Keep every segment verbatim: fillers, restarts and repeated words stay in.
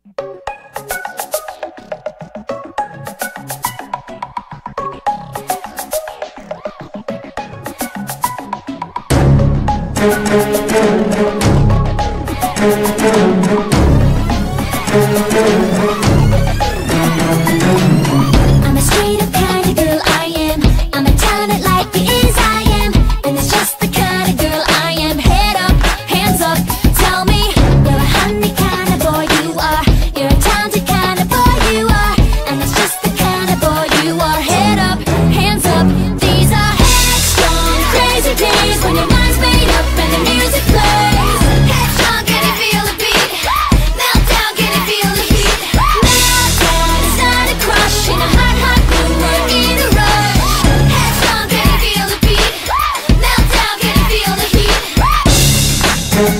I'm a straight up kind of girl, I am. I'm a talent like it is, I am. And it's just the kind of girl I am. Head up, hands up, tell me you're a honey kind of boy you are. You're a talented kind of boy you are. And it's just the kind of boy you are. Head up, hands up, these are headstrong, crazy days when your mind's made up and the music plays. Headstrong, can you feel the beat? Meltdown, can you feel the heat? Meltdown is not a crush in a hot, hot room, we're in a rush. Headstrong, can you feel the beat? Meltdown, can you feel the heat?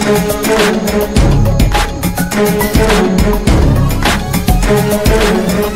We'll be right back.